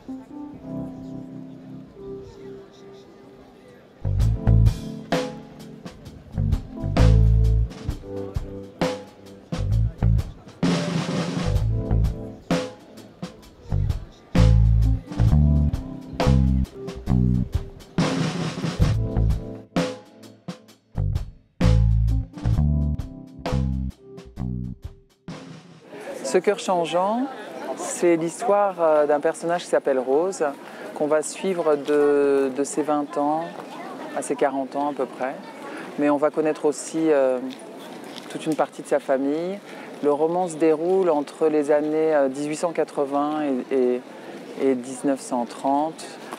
Ce cœur changeant, c'est l'histoire d'un personnage qui s'appelle Rose, qu'on va suivre de ses 20 ans à ses 40 ans à peu près. Mais on va connaître aussi toute une partie de sa famille. Le roman se déroule entre les années 1880 et 1930.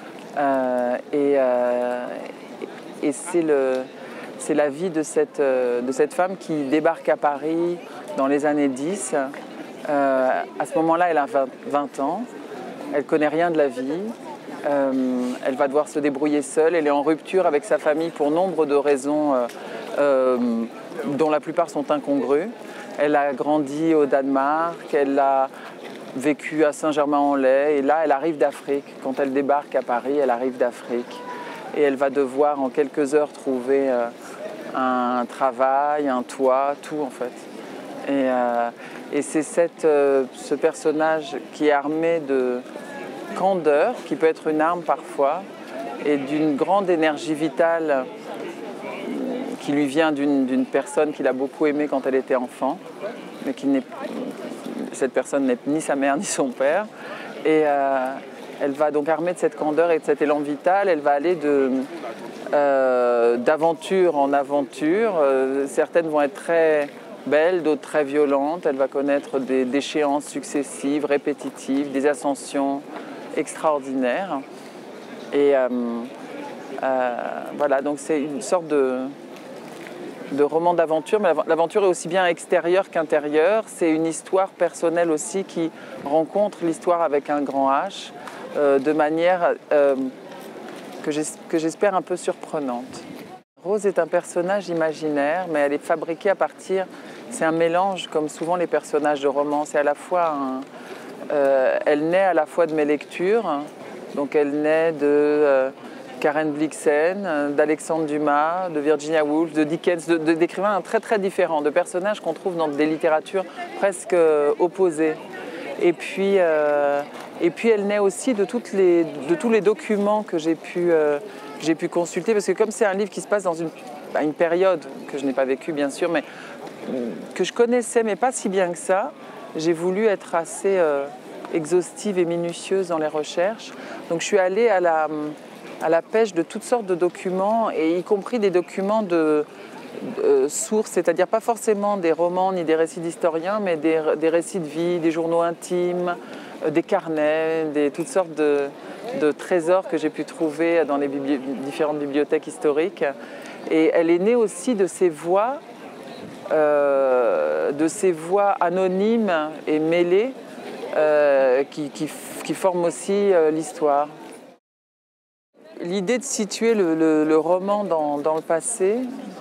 Et c'est la vie de cette femme qui débarque à Paris dans les années 10. À ce moment-là, elle a 20 ans, elle ne connaît rien de la vie, elle va devoir se débrouiller seule, elle est en rupture avec sa famille pour nombre de raisons dont la plupart sont incongrues. Elle a grandi au Danemark, elle a vécu à Saint-Germain-en-Laye et là elle arrive d'Afrique. Quand elle débarque à Paris, elle arrive d'Afrique et elle va devoir en quelques heures trouver un travail, un toit, tout en fait. Et c'est ce personnage qui est armé de candeur, qui peut être une arme parfois, et d'une grande énergie vitale qui lui vient d'une personne qu'il a beaucoup aimée quand elle était enfant, mais cette personne n'est ni sa mère ni son père. Et elle va donc armée de cette candeur et de cet élan vital, elle va aller d'aventure en aventure. Certaines vont être très belle, d'autres très violente. Elle va connaître des déchéances successives, répétitives, des ascensions extraordinaires. Et voilà, donc c'est une sorte de roman d'aventure, mais l'aventure est aussi bien extérieure qu'intérieure. C'est une histoire personnelle aussi qui rencontre l'histoire avec un grand H de manière que j'espère un peu surprenante. Rose est un personnage imaginaire, mais elle est fabriquée à partir... C'est un mélange, comme souvent les personnages de romans. C'est à la fois elle naît à la fois de mes lectures. Donc elle naît de Karen Blixen, d'Alexandre Dumas, de Virginia Woolf, de Dickens, d'écrivains très très différents, de personnages qu'on trouve dans des littératures presque opposées. Et puis elle naît aussi de tous les documents que j'ai pu consulter, parce que comme c'est un livre qui se passe dans une période que je n'ai pas vécue bien sûr, mais que je connaissais mais pas si bien que ça, j'ai voulu être assez exhaustive et minutieuse dans les recherches. Donc je suis allée à la pêche de toutes sortes de documents, et y compris des documents de sources, c'est-à-dire pas forcément des romans ni des récits d'historiens, mais des récits de vie, des journaux intimes, des carnets, toutes sortes de trésors que j'ai pu trouver dans les différentes bibliothèques historiques. Et elle est née aussi de ces voix anonymes et mêlées qui forment aussi l'histoire. L'idée de situer le roman dans le passé,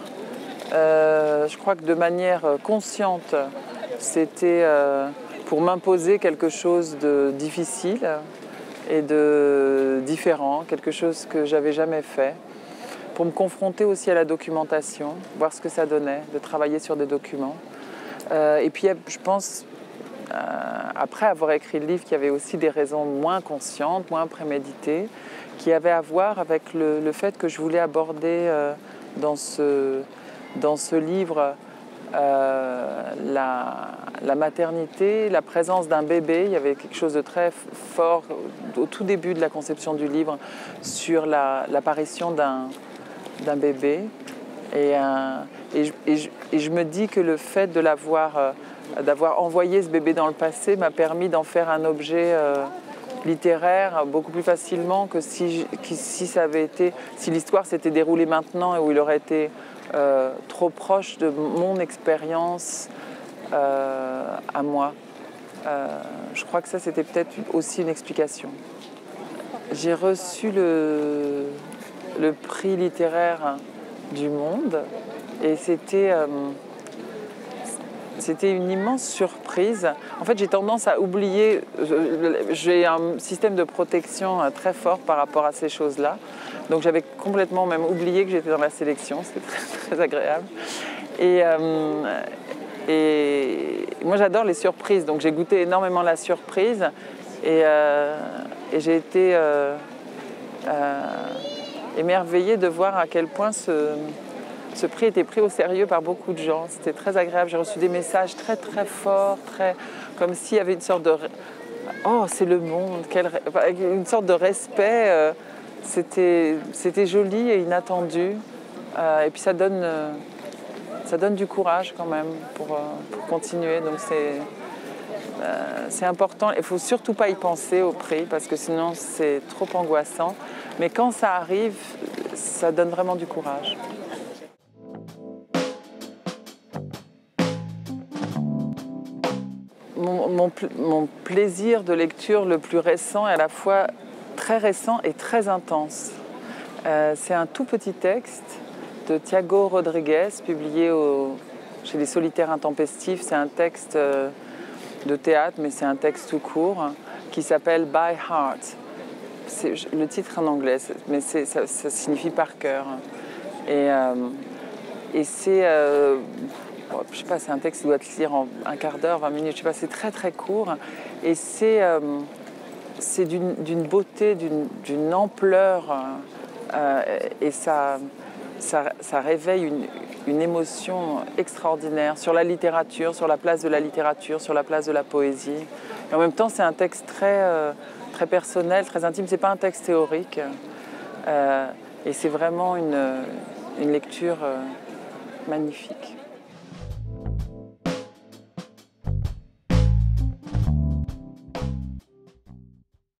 je crois que de manière consciente, c'était pour m'imposer quelque chose de difficile et de différent, quelque chose que j'avais jamais fait, pour me confronter aussi à la documentation, voir ce que ça donnait, de travailler sur des documents. Et puis je pense, après avoir écrit le livre, qu'il y avait aussi des raisons moins conscientes, moins préméditées, qui avaient à voir avec le fait que je voulais aborder dans ce livre la maternité, la présence d'un bébé. Il y avait quelque chose de très fort au tout début de la conception du livre sur l'apparition d'un bébé. Et je me dis que le fait d'avoir envoyé ce bébé dans le passé m'a permis d'en faire un objet littéraire beaucoup plus facilement que si l'histoire s'était déroulée maintenant et où il aurait été trop proche de mon expérience à moi. Je crois que ça, c'était peut-être aussi une explication. J'ai reçu le prix littéraire du Monde, et c'était c'était une immense surprise. En fait, j'ai tendance à oublier, j'ai un système de protection très fort par rapport à ces choses-là. Donc j'avais complètement même oublié que j'étais dans la sélection, c'était très, très agréable. Et moi j'adore les surprises, donc j'ai goûté énormément la surprise et j'ai été émerveillée de voir à quel point ce prix était pris au sérieux par beaucoup de gens. C'était très agréable. J'ai reçu des messages très très forts, comme s'il y avait une sorte de « Oh, c'est le monde !» une sorte de respect. C'était joli et inattendu. Et puis ça donne du courage quand même pour continuer. Donc c'est important. Il ne faut surtout pas y penser au prix parce que sinon c'est trop angoissant. Mais quand ça arrive, ça donne vraiment du courage. Mon plaisir de lecture le plus récent est à la fois très récent et très intense. C'est un tout petit texte de Thiago Rodrigues, publié chez les Solitaires Intempestifs. C'est un texte de théâtre, mais c'est un texte tout court, qui s'appelle By Heart. C'est le titre en anglais, mais ça signifie par cœur. Et c'est... je sais pas, c'est un texte qui doit se lire en un quart d'heure, 20 minutes, je sais pas, c'est très très court. Et c'est d'une beauté, d'une ampleur, et ça réveille une émotion extraordinaire sur la littérature, sur la place de la littérature, sur la place de la poésie. Et en même temps, c'est un texte très personnel, très intime, c'est pas un texte théorique. Et c'est vraiment une lecture magnifique.